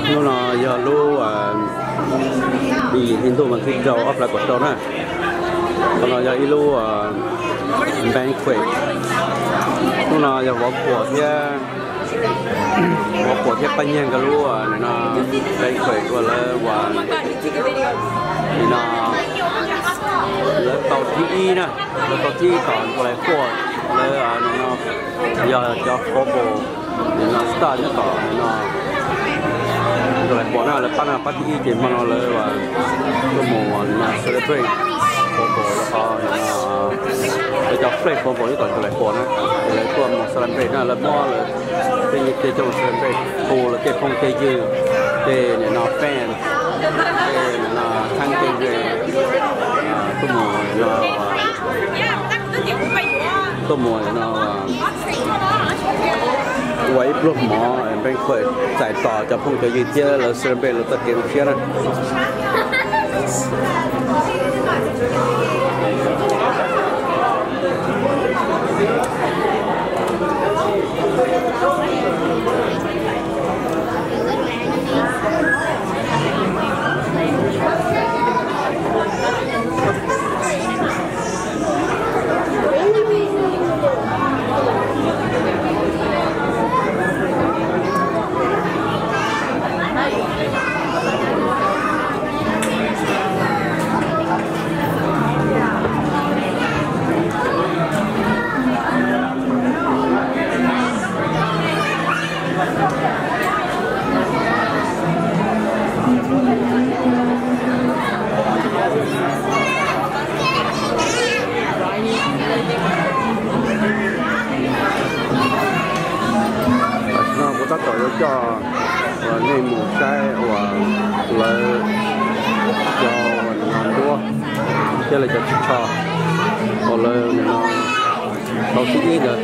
nó là giờ lu đi hình thù mình thích trâu ấp là của trâu nè còn là giờ lu Banquet nó là giờ võ của thế bánh nhang cái lu này nó Banquet và là thì nó là tàu thi nè là tàu thi còn của lại của là nó giờ cho phố bộ thì nó start nó còn nó rồi bọn nó là bắt đi thì mà nó là cái mùa nó celebrate phố bộ là để cho play phố bộ như còn lại bọn nó lại của một celebrate nó là mua là cái trong celebrate phố là cái phong cái dư cái này nó fan cái nó thăng cái gì cái mùa nó quấy bút mỏ bên khởi giải tỏa cho phong cái gì kia là sơn bên là tất cả kia đó ta tổ cho nên một cái và là cho làm đua cái là cho cho còn là nó đầu tiên rồi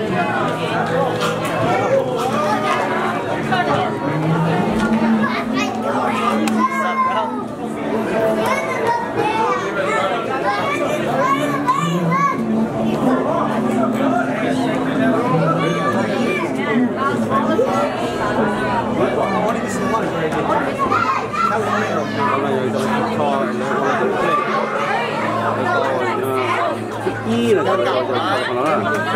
là cái cầu của nó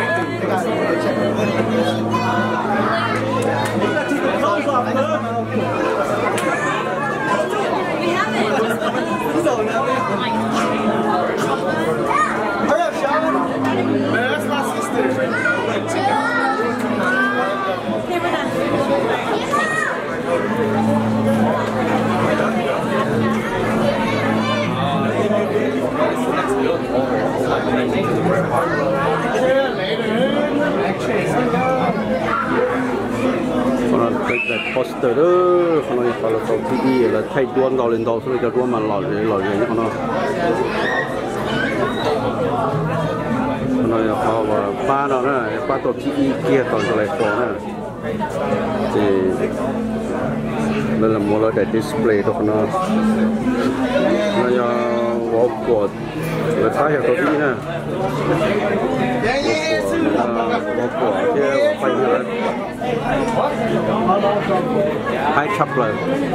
cái poster đó nó phải là tàu TV là thay đuôn đầu lên đầu rồi cho đuôn mà lòi rồi nhá nó họ ba nó này ba tàu TV kia còn lại phone này thì đây là một cái display đó nó vô của là thay hiệu tàu TV nè của cái phải là hai chắp lại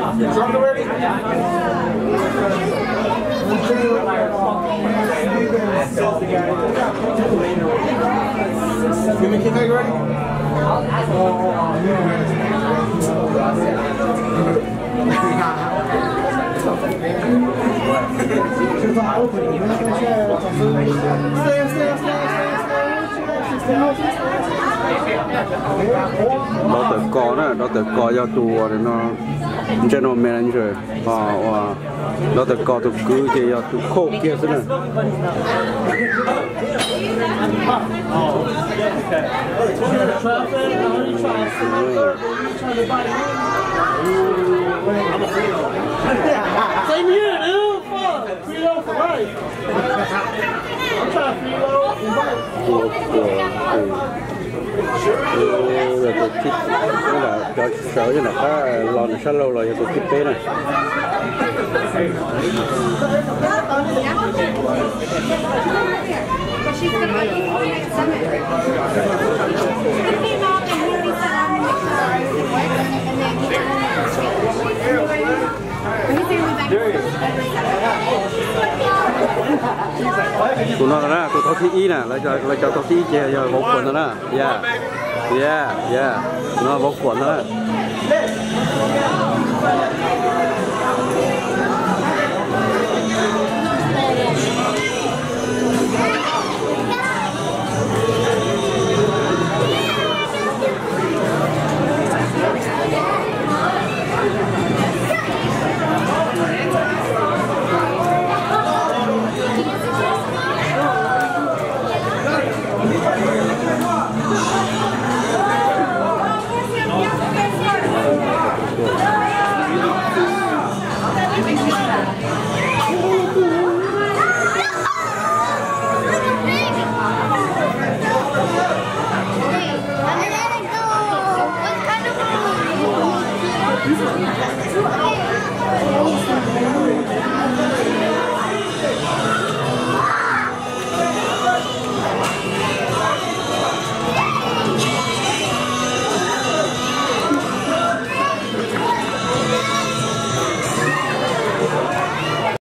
đó tự co nữa, đó tự co cho tù để nó general manager đó tự co tụ cứ thì tụ khô kia thế này Same here, dude. Fuck. Free for life. I'm trying to free rồi tôi kit đó là cho sở như là có lò này sao lâu rồi tôi kit tế này tụi nó đó tụi thấu thị nè lại cho thấu thị chơi giờ vô quần đó yeah nó vô quần đó What kind of